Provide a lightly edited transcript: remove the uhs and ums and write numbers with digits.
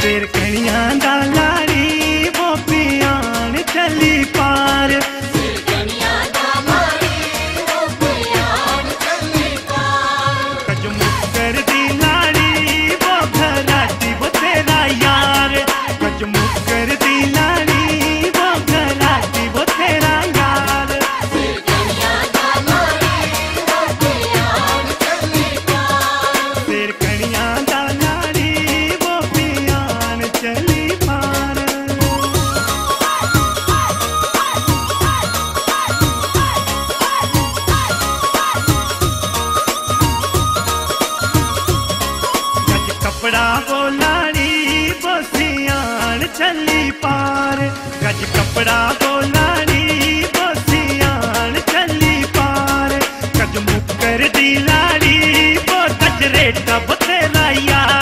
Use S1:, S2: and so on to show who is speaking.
S1: फिर कणियां दा लाड़ी वो पियान चली पार। फिर कणियां दा लाड़ी वो पियान चली पार। कज मुक्कर दी लाड़ी वो घराटी वो तेरा यार। कज मुक्कर दी लाड़ी वो घराटी वो तेरा यार। फिर कणियां दा लाड़ी वो पियान चली पार। फिर कणियां दा लाड़ी वो पियान चली पार। गज कपड़ा वो लाड़ी वो सियान चली पार। गज कपड़ा वो लाड़ी वो सियान चली पार। गज मुक्कर दी लाड़ी वो गजरेटा वो तेरा यार।